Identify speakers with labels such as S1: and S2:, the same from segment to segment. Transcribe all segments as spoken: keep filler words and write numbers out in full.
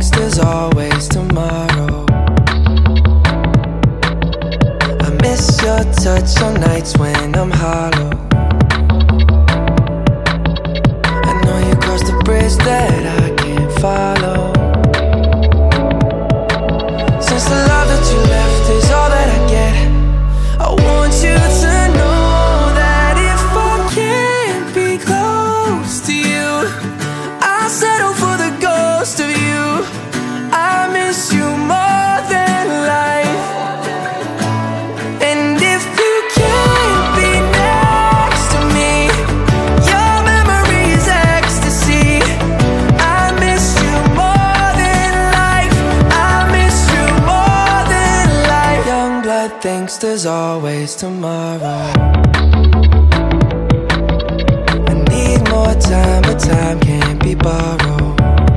S1: thinks there's always tomorrow. I miss your touch on nights when I'm hollow. I know you crossed the bridge that I can't follow. Since the love that you left is all that I get, I want you to know that if I can't be close to you, I'll settle for the ghost of you. I miss you more than life. And if you can't be next to me, your memory is ecstasy. I miss you more than life. I miss you more than life. Young blood thinks there's always tomorrow. I need more time, but time can't be borrowed.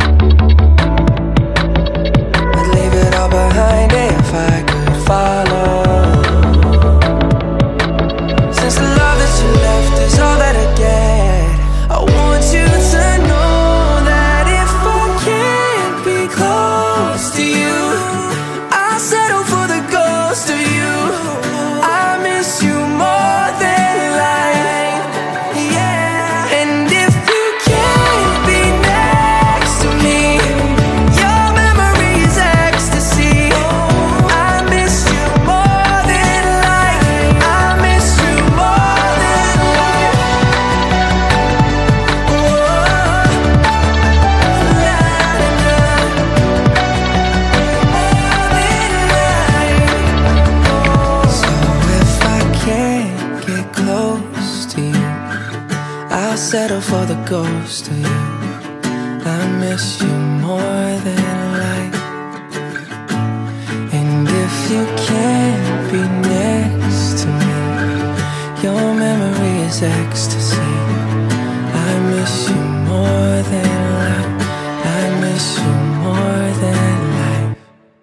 S1: I'd leave it all behind if I could follow. Since the love that you left is all that I get, I want you to know that if I can't be close to you, I'll settle for the ghost of you. I miss you more than life, yeah. And if you can't be next to me, your memory is ecstasy. I miss you more than life. I miss you more than life. So if I can't get close to you, I'll settle for the ghost of you. I miss you more than life. And if you can't be next to me, your memory is ecstasy. I miss you more than life. I miss you more than life.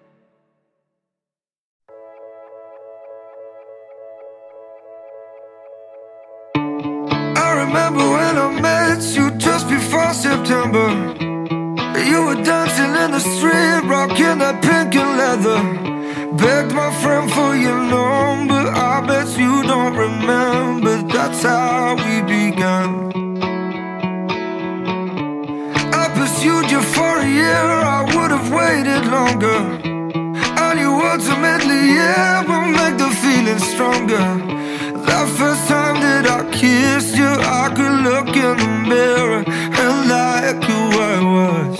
S2: I remember when I met you just before September. You were dancing in the street, rocking that pink and leather. Begged my friend for your number, I bet you don't remember. That's how we began. I pursued you for a year, I would have waited longer. I knew ultimately, yeah, will make the feeling stronger. That first time that I kissed you, I could look in the mirror and like who I was.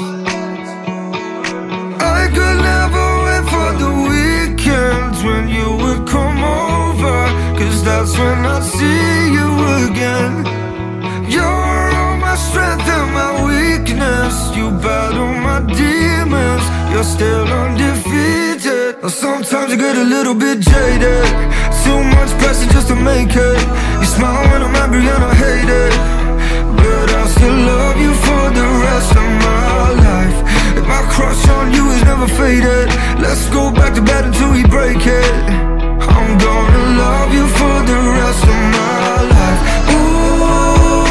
S2: I could never wait for the weekends when you would come over, cause that's when I'd see you again. You're all my strength and my weakness. You battle my demons, you're still undefeated. Now sometimes I get a little bit jaded, too much pressure just to make it. You smile when I'm angry and I hate it, but I still love you for the rest of my life. And my crush on you is never faded. Let's go back to bed until we break it. I'm gonna love you for the rest of my life. Ooh,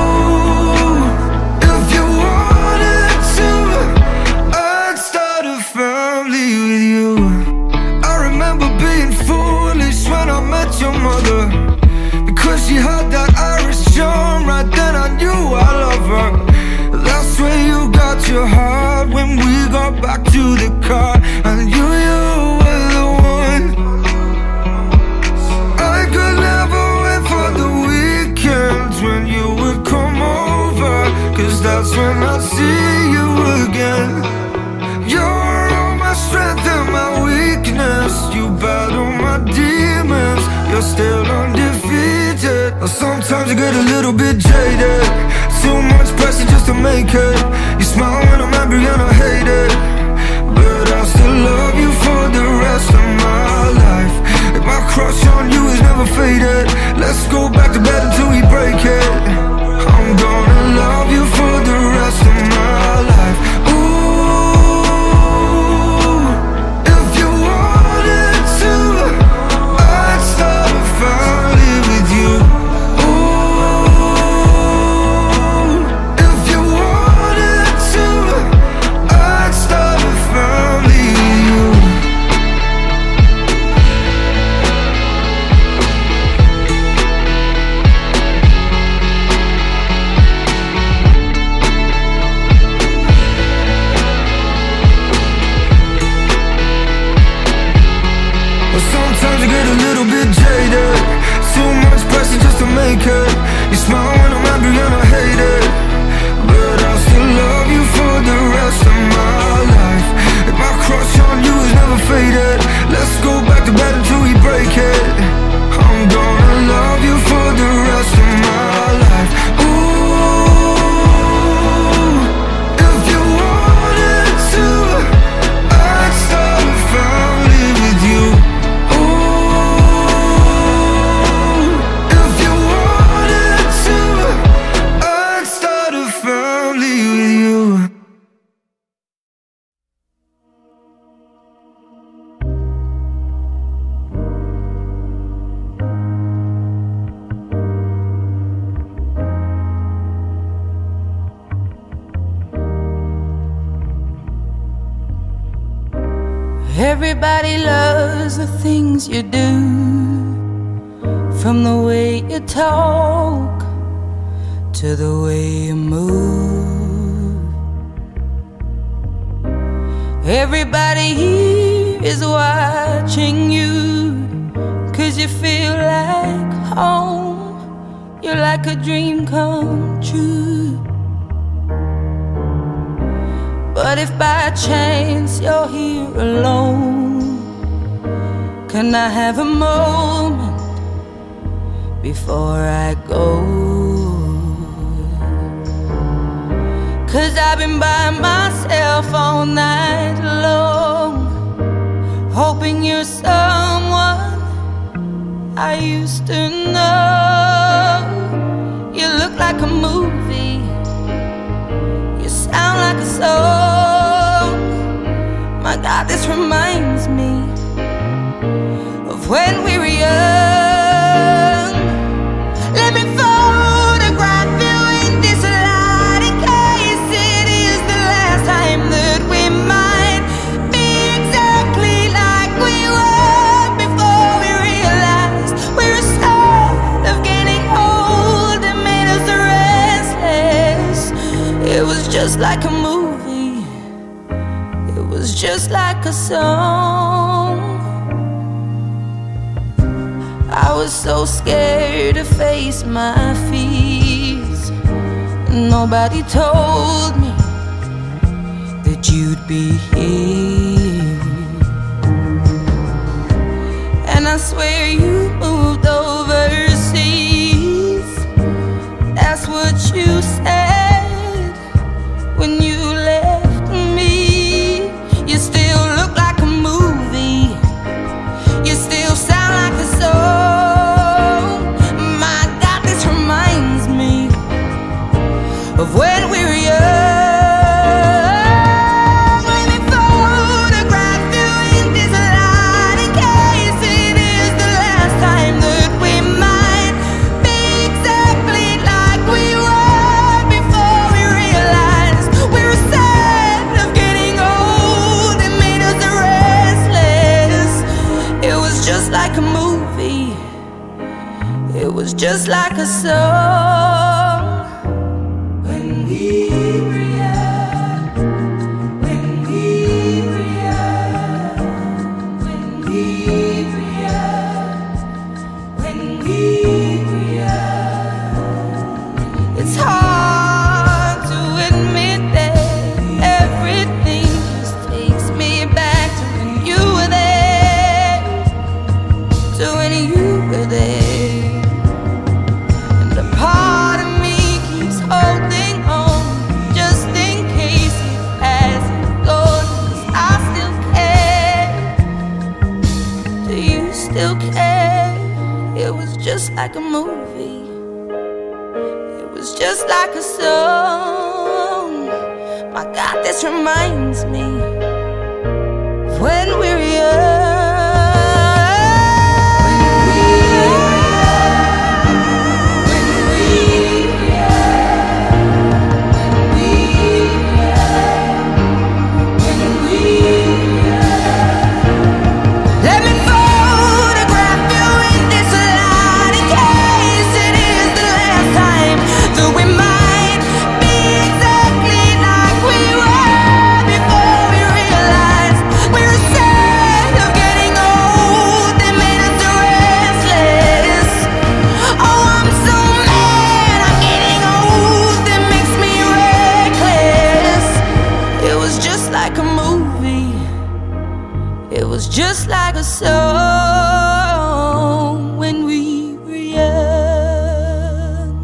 S2: if you wanted to, I'd start a family with you. I remember being foolish when I met your mother, because she had that Irish charm. Right then I knew I love her. That's where you got your heart when we got back to the car. I knew you were the one. I could never wait for the weekends when you would come over, cause that's when I'd see you again. You're all my strength and my weakness. You battle my demons, you're still undefeated. Now sometimes I get a little bit jaded, too much pressure just to make it. You smile when I'm angry and I hate it, but I still love you for the rest of my life. And my crush on you is never faded. Let's go back to bed until we break it. I'm gonna love you for the rest of my life. Ooh, if you wanted to, I'd start a family with you. Ooh, if you wanted to, Sometimes I get a little bit jaded. Too much pressure just to make it. You smile when I'm angry and I hate it, but I'll still love you for the rest of my life. If my crush on you is never faded, let's go back to bed until we break it. I'm gonna love you for the rest of my life. Ooh, if you wanted to, I'd start a family with you. Ooh, if you wanted to, I'd start a family with you.
S3: Everybody loves the things you do, from the way you talk to the way you move. Everybody here is watching you, 'cause you feel like home. You're like a dream come true. But if by chance you're here alone, can I have a moment before I go? 'Cause I've been by myself all night long, hoping you're someone I used to know. You look like a movie, you sound like a song. My God, this reminds me of when we were young. Let me photograph you in this light, in case it is the last time that we might be exactly like we were before we realized we were scared of getting old and made us restless. It was just like a movie, it was just like a song. I was so scared to face my fears. Nobody told me that you'd be here. And I swear you moved overseas. That's what you said when you left me. You still look like a movie, you still sound like a song. My God, this reminds me of when we were young. Let me photograph you in this light, in case it is the last time that we might be exactly like we were before we realized we were sad of getting old and made us restless. It was just like a movie, it was just like a song. When we were young, when we were young, when we were young, when we were young. It's hard to admit that everything just takes me back to when you were there, to when you were there. And a part of me keeps holding on, just in case it hasn't gone. 'Cause I still care. Do you still care? It was just like a movie, it was just like a song. My God, this reminds me of when we were young. Let me photograph you in this light, in case it is the last time that we might be exactly like we were before we movie. It was just like a song when we were young.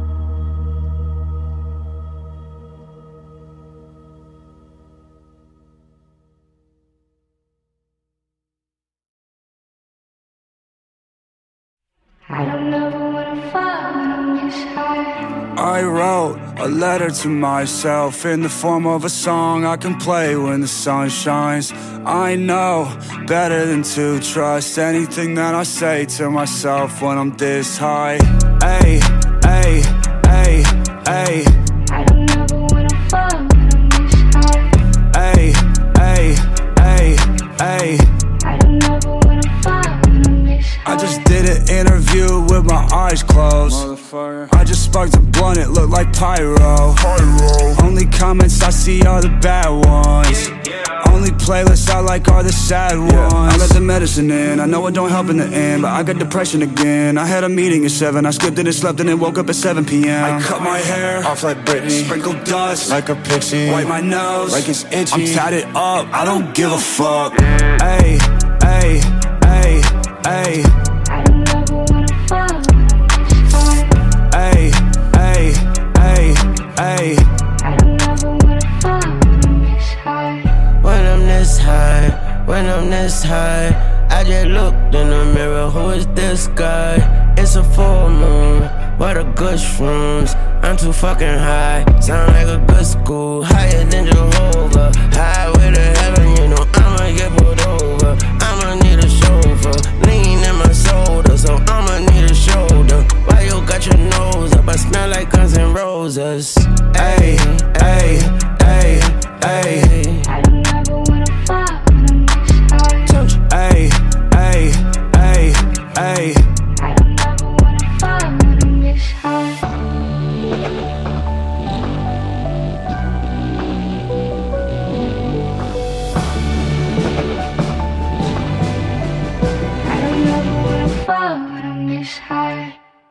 S4: I don't ever wanna fall when I'm this high.
S2: I wrote a letter to myself in the form of a song I can play when the sun shines. I know better than to trust anything that I say to myself when I'm this high. Ay, ay, ay, ay.
S4: I don't ever wanna fall when I'm this high.
S2: Ay, ay, ay, ay.
S4: I don't ever wanna fall when I'm this high.
S2: I just did an interview with my eyes closed. I just sparked a blunt, it looked like pyro. Pyro. Only comments I see are the bad ones. Only playlists I like are the sad ones. I let the medicine in, I know it don't help in the end, but I got depression again. I had a meeting at seven, I skipped it and slept and then woke up at seven p m I cut my hair off like Britney, sprinkled dust like a pixie, wipe my nose like it's itchy. I'm tatted up, I don't give a fuck. Ay, ay, ay, ay.
S4: I don't ever wanna fall when I'm this high.
S2: Ay, ay, ay, ay.
S4: I don't ever wanna fall when I'm this high.
S5: When I'm this high, when I'm this high, I just looked in the mirror, who is this guy? It's a full moon, what a good shrooms. I'm too fucking high, sound like a good school. Higher than Jehovah, high with the heaven, you know I'ma get pulled over. I'ma need a chauffeur, lean in my shoulder, so I'ma need a shoulder. Why you got your nose up? I smell like Guns N' Roses.
S2: Ay, ay, ay, ay.
S4: I don't ever wanna fall when I'm this high.
S2: Ay, ay, ay, ay.
S4: I don't ever wanna fall when I'm this high. I don't ever wanna fall when I'm this high.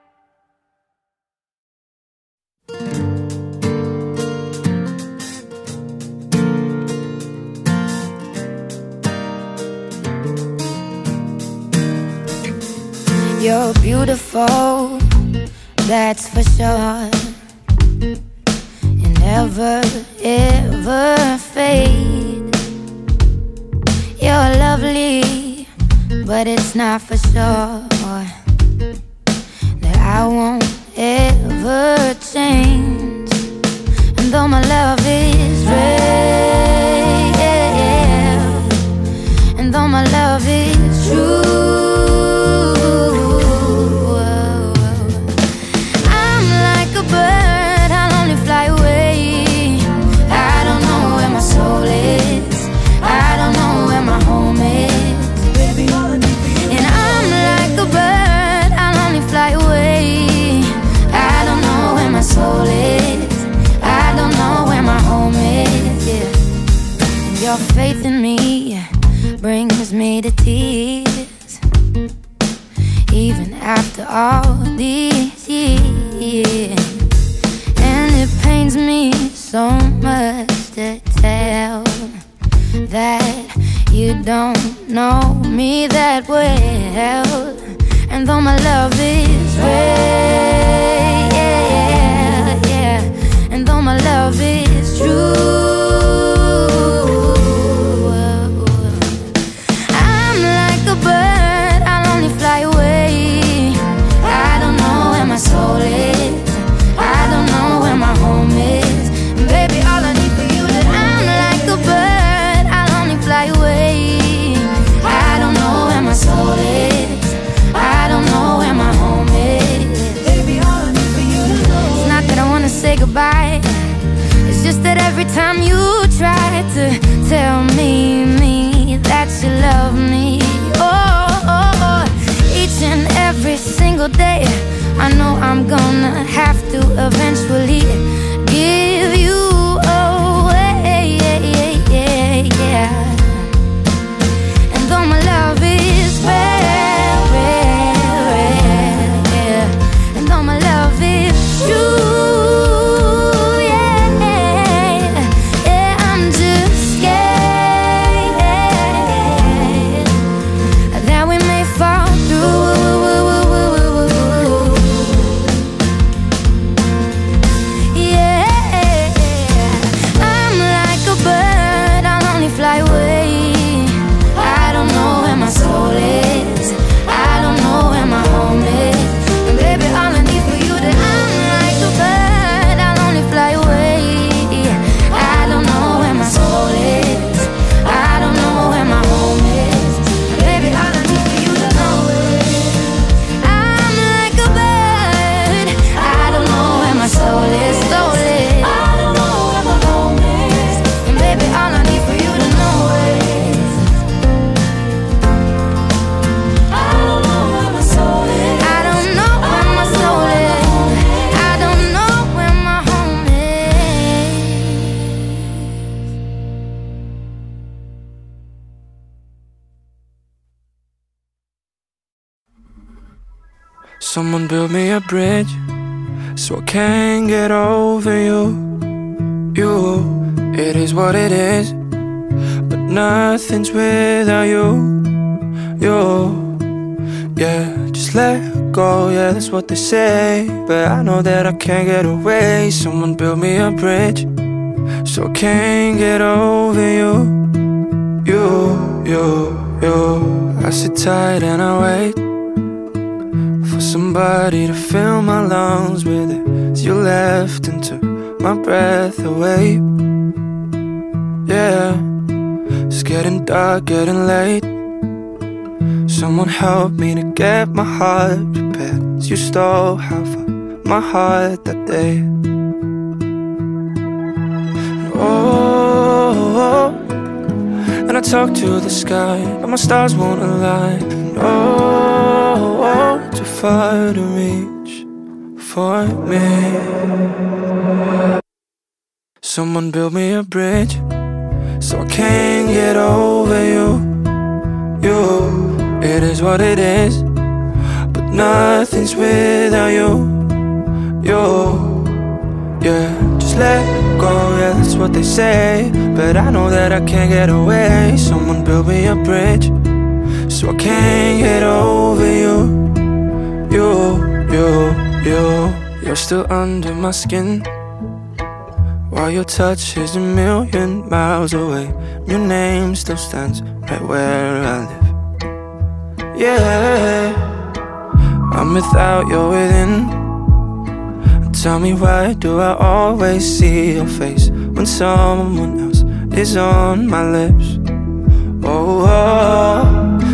S3: You're beautiful, that's for sure. You never, ever fade. You're lovely, but it's not for sure that I won't ever change. And though my love is real, and though my love is true, bird, I'll only fly away. I don't know where my soul is, I don't know where my home is. Baby, all I need for you. And I'm like a bird, I'll only fly away. I don't know where my soul is, I don't know where my home is. Yeah. And your faith in me brings me to tears, even after all these years. And it pains me so much to tell that you don't know me that well. And though my love is real, yeah, yeah, and though my love is true, I'm like a bird, I'll only fly away. I don't know where my soul is, I don't know where my home is. And baby, all I need for you is I'm like a bird, I'll only fly away. I don't know where my soul is, I don't know where my home is. Baby, all I need for you to know. It's not that I wanna say goodbye, it's just that every time you try to tell me, me that you love me, oh, oh, oh, each and every single day I know I'm gonna have to eventually give you away, yeah. And though my love is rare, rare, rare, yeah, and though my love is true, yeah, yeah, I'm just scared
S1: Someone build me a bridge so I can't get over you. You, it is what it is, but nothing's without you. You, yeah, just let go, yeah, that's what they say. But I know that I can't get away. Someone build me a bridge so I can't get over you. You, you, you. I sit tight and I wait for somebody to fill my lungs with it. As you left and took my breath away. Yeah, it's getting dark, getting late. Someone help me to get my heart prepared, as you stole half of my heart that day. And oh, and I talk to the sky, but my stars won't align. And oh, too far to reach for me. Someone build me a bridge so I can't get over you. You, it is what it is, but nothing's without you. You, yeah, just let go, yeah, that's what they say. But I know that I can't get away. Someone build me a bridge so I can't get over you. You, you, you, you're still under my skin, while your touch is a million miles away. Your name still stands right where I live. Yeah, I'm without, you're within. Tell me, why do I always see your face when someone else is on my lips? Oh, oh,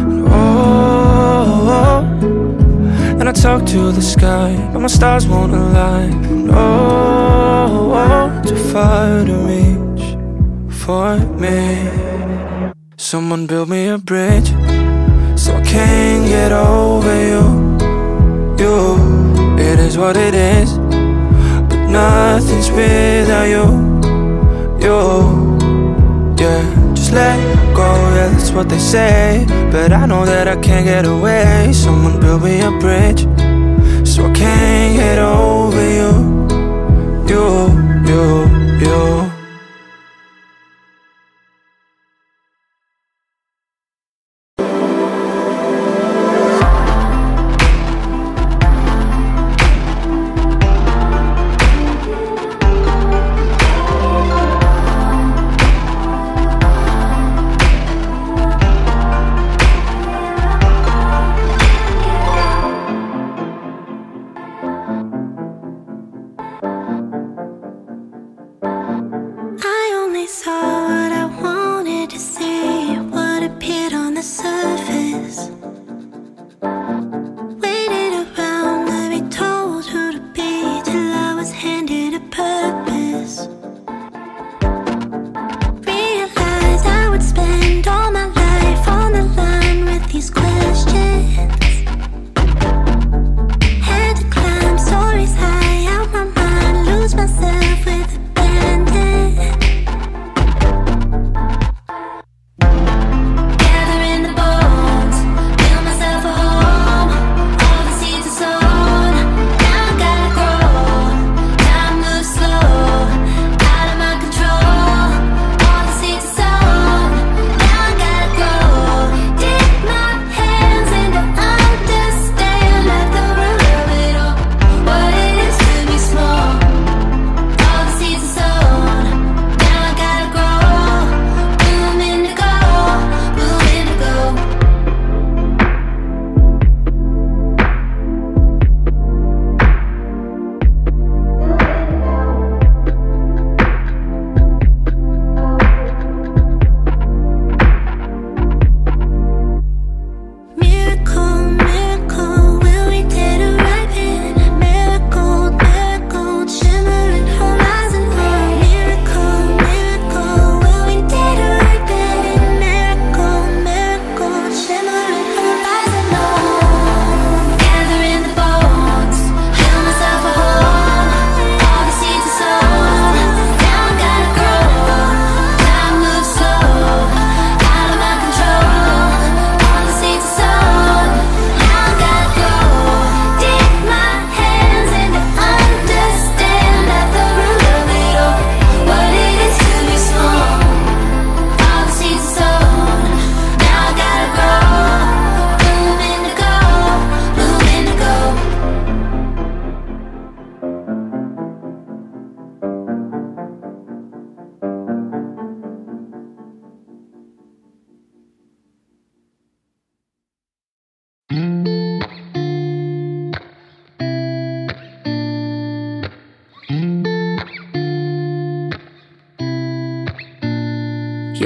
S1: oh, oh. And I talk to the sky, but my stars won't align. Oh, oh, too far to reach for me. Someone build me a bridge so I can't get over you. You, it is what it is, but nothing's without you. You, yeah, just let go, yeah, that's what they say. But I know that I can't get away. Someone build me a bridge so I can't get over you. You, you, you.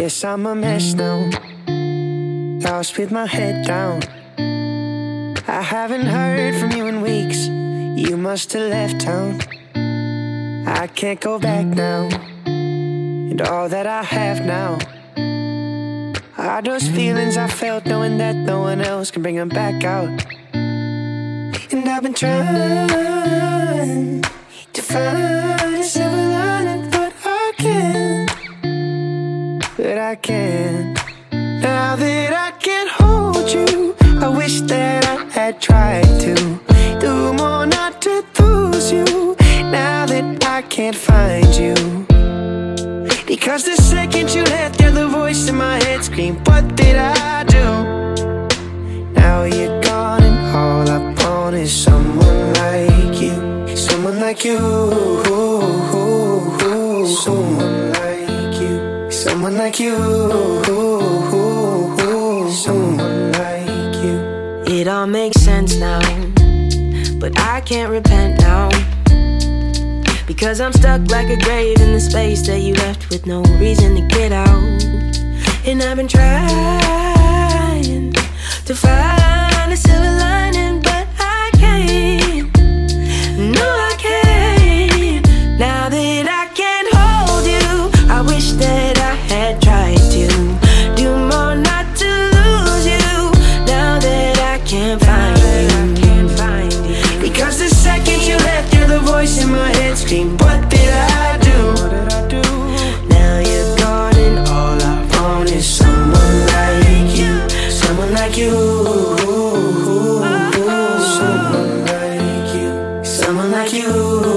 S6: Yes, I'm a mess now, lost with my head down. I haven't heard from you in weeks, you must have left town. I can't go back now, and all that I have now are those feelings I felt knowing that no one else can bring them back out. And I've been trying to find a silver lining, but I can't, but I can't. Now that I can't hold you, I wish that I had tried to do more not to lose you. Now that I can't find you, because the second you left, the other voice in my head screamed, what did I do? Now you're gone and all I want is someone like you, someone like you, someone like you, someone like you, someone like you.
S3: It all makes sense now, but I can't repent now, because I'm stuck like a grave in the space that you left with no reason to get out. And I've been trying to find a silver lining, but I can't, no I can't. Now that I can't hold you, I wish that I had tried to do more not to lose you. Now that I can't find you, because the second you left, you're the voice in my head scream, what did I do? What did I do? Now you're gone and all I want is someone like you, someone like you, someone like you, someone like you,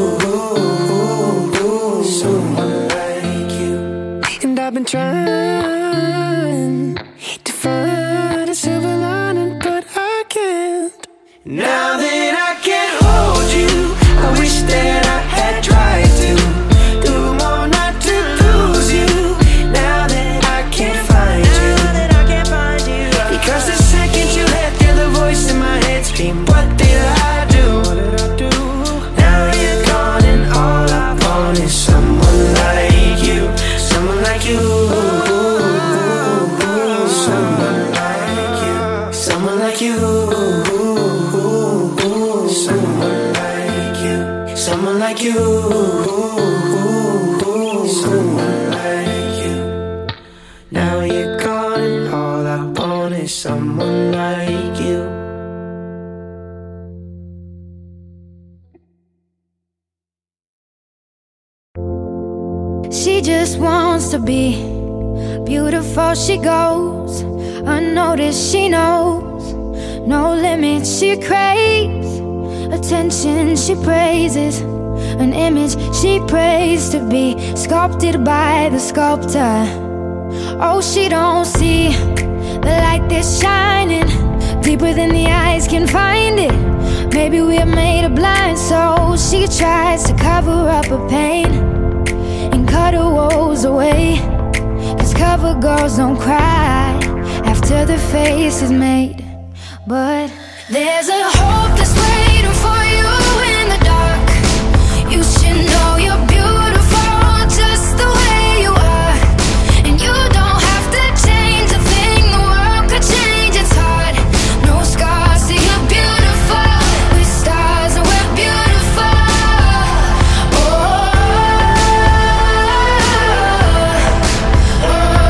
S3: someone like you. And I've been trying to find a silver lining, but I can't. Now that I can't hold you, I wish that I had tried to do more not to lose you. Now that I can't find you, because the second you left, you're the voice in my head scream, what did I do? Now you're gone and all I want is someone like you, someone like you, someone like you, someone like you, someone like you, someone like you, someone like you. Now you're gone and all I want is someone like you.
S4: She just wants to be beautiful, she goes unnoticed, she knows no limits, she craves attention, she praises an image she prays to be sculpted by the sculptor. Oh, she don't see the light that's shining deeper than the eyes can find it. Maybe we're made of blind, so she tries to cover up her pain and cut her woes away, 'cause cover girls don't cry after the face is made. But there's a hope that's waiting for you in the dark. You should know you're beautiful just the way you are, and you don't have to change a thing. The world could change, it's hard. No scars, see you're beautiful. With stars and we're beautiful. Oh, oh,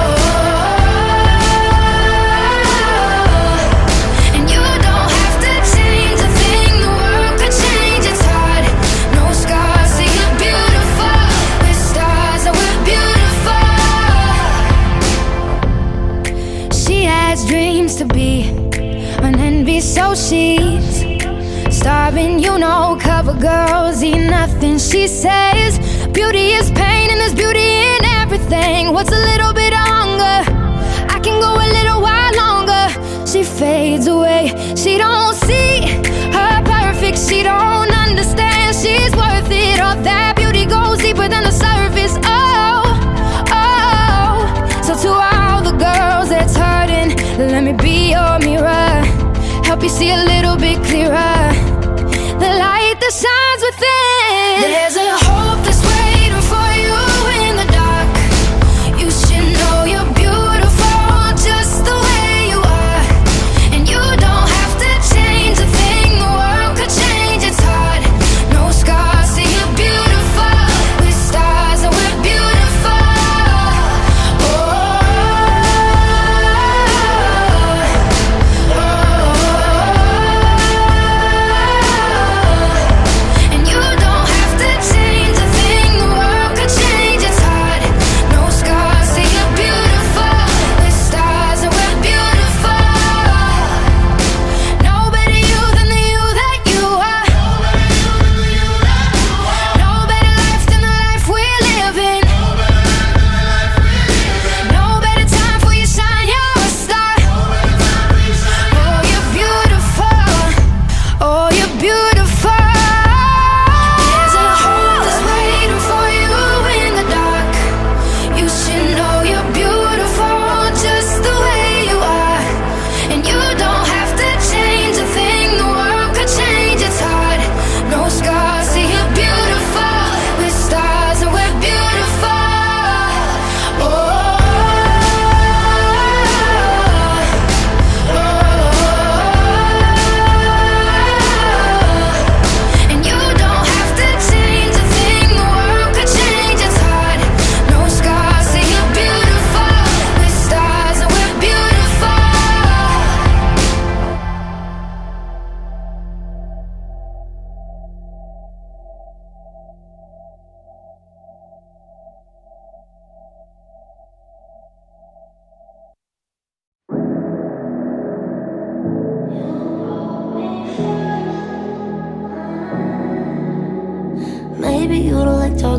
S4: oh. And you don't have to change a thing. The world could change, it's hard. No scars, see you're beautiful. With stars and we're beautiful. She has dreams to be an envy, so she's starving, you know. Cover girls eat nothing, she says. Beauty is pain and there's beauty in everything. What's a little bit of hunger? I can go a little while longer. She fades away, she don't see her perfect, she don't understand she's worth it. All that beauty goes deeper than the surface. Oh, oh. So to all the girls that's hurting, let me be your mirror, help you see a little bit clearer the light that shines within. There's a hope that's waiting for you in the dark. You should know you're beautiful.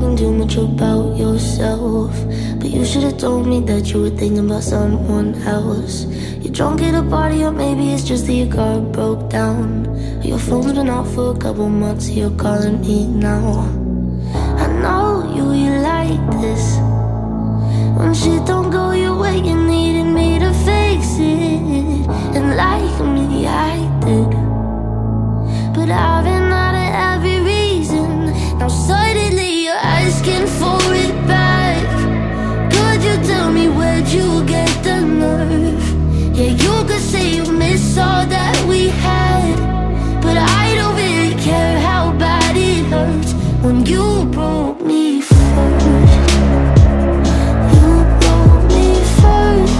S7: talking too much about yourself, but you should've told me that you were thinking about someone else. You're drunk at a party, or maybe it's just that your car broke down. Your phone's been off for a couple months, you're calling me now. I know you, you like this. When shit don't go your way, you needed me to fix it. And like me, I did. But I've been out of every reason. Now suddenly you're asking for it back. Could you tell me where'd you get the nerve? Yeah, you could say you miss all that we had, but I don't really care how bad it hurts when you broke me first. You broke me first.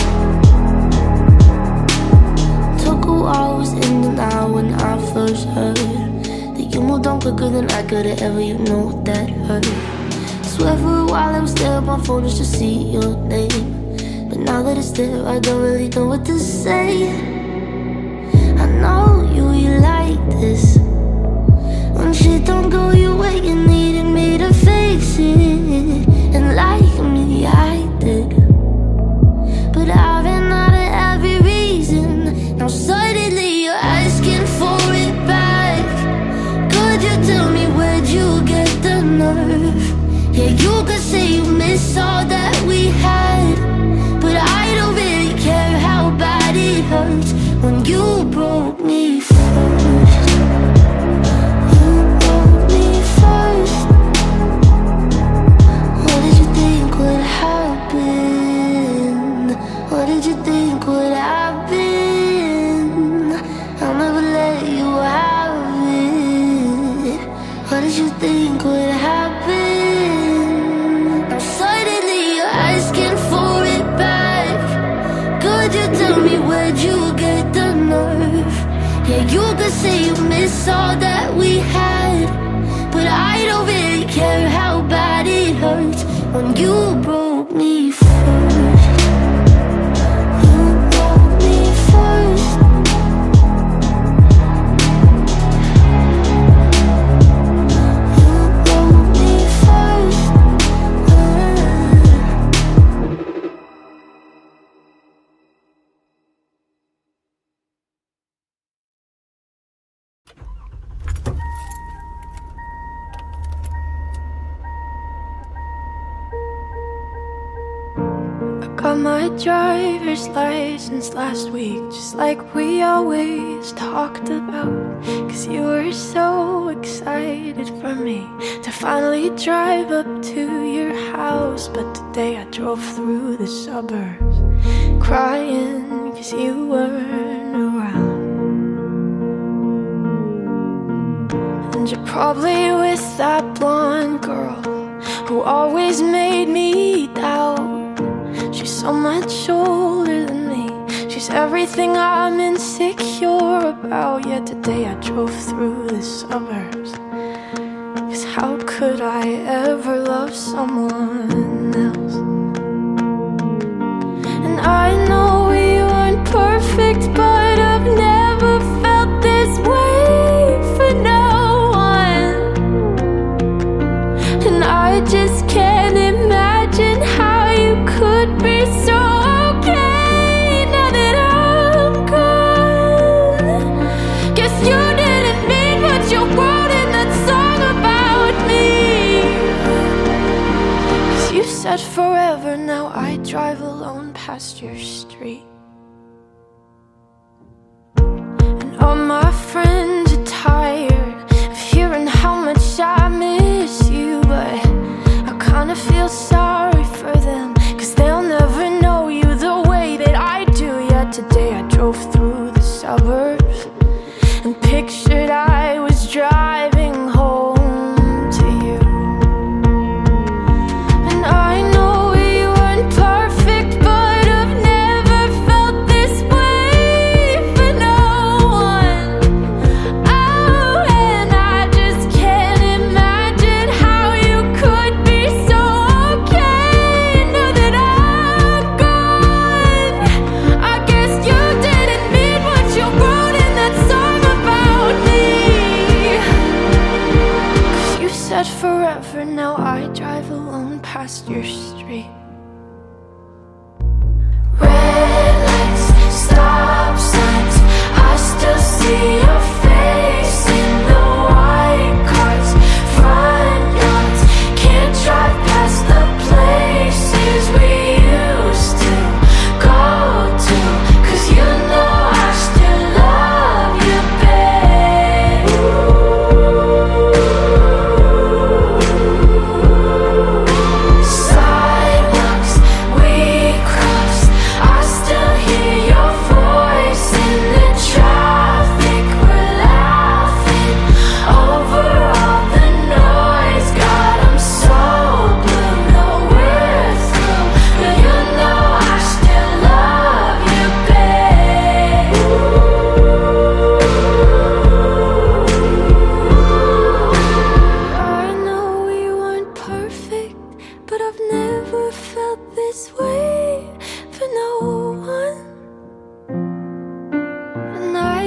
S7: Took a while, was in and out when I first heard that you moved on quicker than I could've ever, you know that hurt. Swear for a while I was there on my phone just to see your name, but now that it's there, I don't really know what to say. I know you, you like this. When shit don't go your way, you needed me to fix it. And like me, I did. But I've been out of every reason. Now suddenly you're asking for it back. Could you tell me where'd you get the nerve? Yeah, you could say you miss all that we had, but I don't really care how bad it hurts when you broke me first. You broke me first. What did you think would happen? What did you think would happen? I'll never let you have it. What did you think would happen? Now suddenly you're asking for it back. Could you tell me where'd you get the nerve? Yeah, you could say you miss all that we had, but I don't really care how bad it hurts when you broke me first. You broke me first. You broke me first.
S4: Got my driver's license last week, just like we always talked about. Cause you were so excited for me to finally drive up to your house. But today I drove through the suburbs crying cause you weren't around. And you're probably with that blonde girl who always made me doubt. She's so much older than me. She's everything I'm insecure about. Yet today I drove through the suburbs. Cause how could I ever love someone else? And I know we weren't perfect, but I've never felt this way for no one. And I just can't imagine how you could be so okay now that I'm gone. Guess you didn't mean what you wrote in that song about me. Cause you said forever, now I drive alone past your street. And all my friends are tired of hearing how much I miss you, but I kinda feel sorry for them, cause they'll never know you the way that I do. Yet today I drove through the suburbs and pictured I was driving home to you. And I know we weren't perfect, but I've never felt this way for no one. Oh, and I just can't imagine how you could be so okay now that I'm gone. I guess you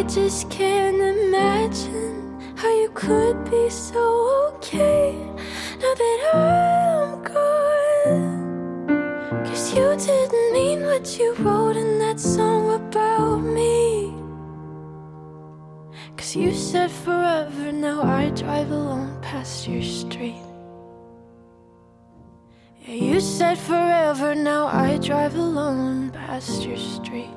S4: just can't imagine how you could be so okay now that I'm gone. 'Cause you didn't mean what you wrote in that song about me. 'Cause you said forever, now I drive alone past your street. Yeah, you said forever, now I drive alone past your street.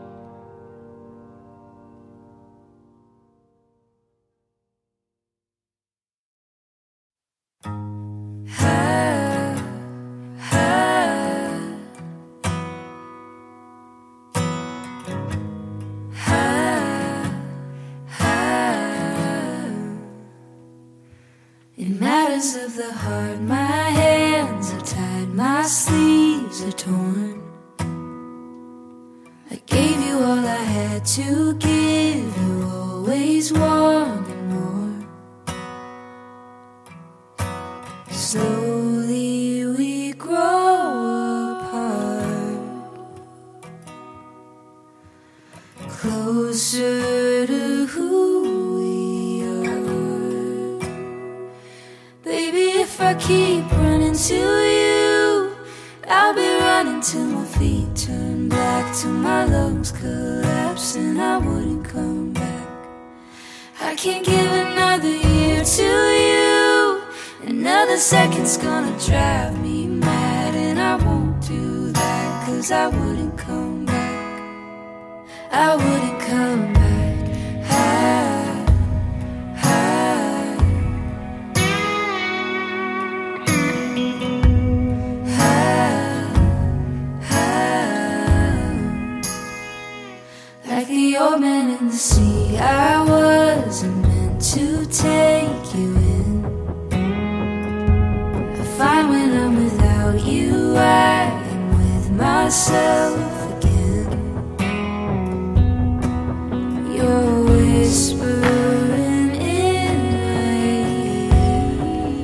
S3: In matters of the heart, my hands are tied, my sleeves are torn. I gave you all I had to give, you always wanted more. Slowly we grow apart, closer to who we are. Baby, if I keep running to you, I'll be running till my feet turn black, till my lungs collapse and I wouldn't come back. I can't give another year to you. Another second's gonna drive me mad, and I won't do that, 'cause I wouldn't come back. I wouldn't come back. I, I, like the old man in the sea, I wasn't meant to take you in. I find when I'm without you, I am with myself again. You're whispering in my ear,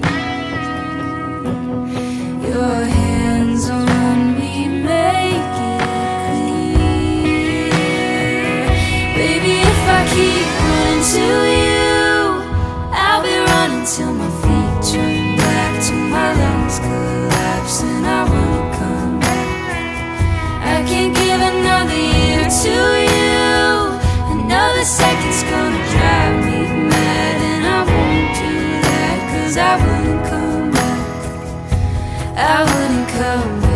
S3: your hands on me make it clear. Baby, if I keep running to you, I'll be running till my feet turn black, till my lungs collapse and I won't come back. I can't give another year to you. Another second's gonna drive me mad, and I won't do that, 'cause I wouldn't come back. I wouldn't come back.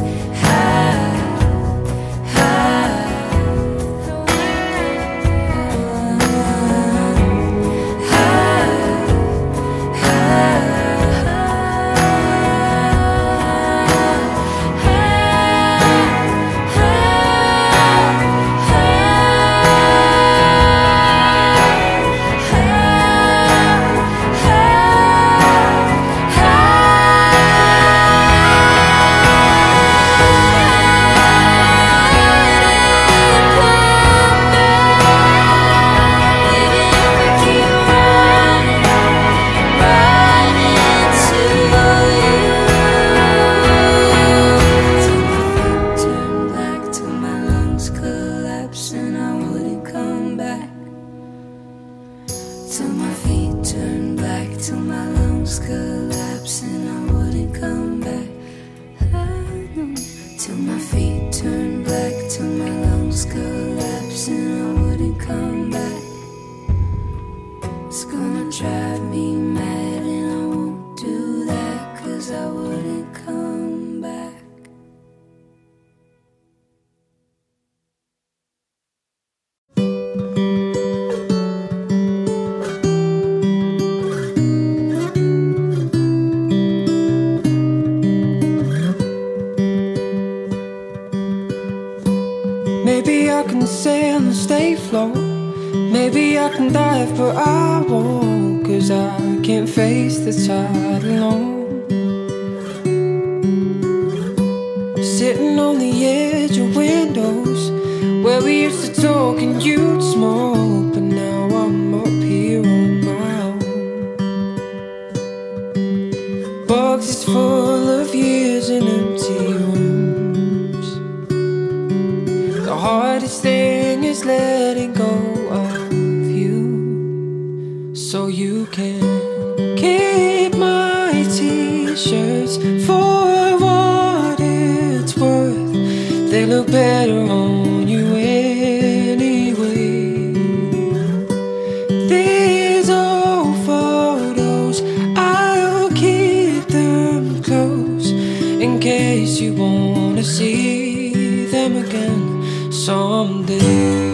S6: Maybe I can sail and stay afloat. Maybe I can dive, but I won't, 'cause I can't face the tide alone. Sitting on the edge of windows where we used to talk and you'd smoke, but now I'm up here on my own. Boxes full of years and empty rooms. The hardest thing is letting go of
S1: so you can keep my t-shirts for what it's worth. They look better on you anyway. These old photos, I'll keep them close in case you wanna see them again someday.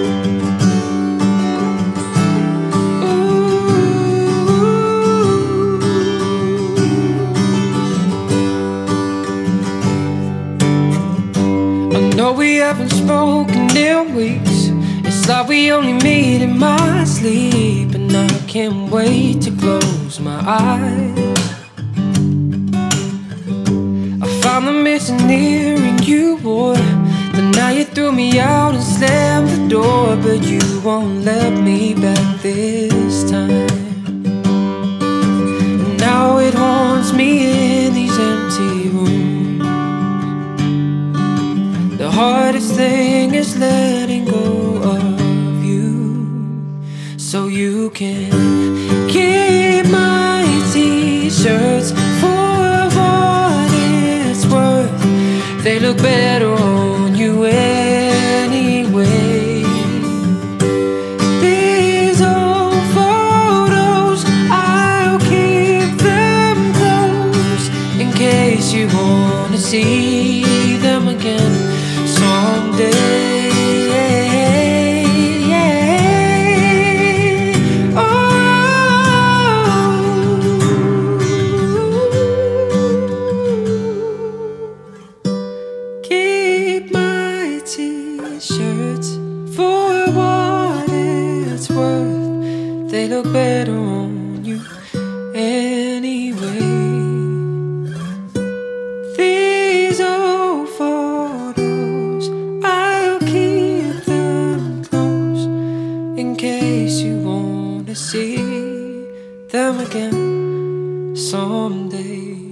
S1: No, we haven't spoken in weeks. It's like we only meet in my sleep, and I can't wait to close my eyes. I found the missing earring you wore, but now you threw me out and slammed the door. But you won't let me back this time, and now it haunts me in these empty rooms. The hardest thing is letting go of you, so you can keep my t-shirts for what it's worth. They look better on you anyway. These old photos, I'll keep them close in case you wanna see them again someday. Oh, keep my t-shirts for what it's worth. They look better on you anyway. These old photos, I'll keep them close in case you wanna see them again someday.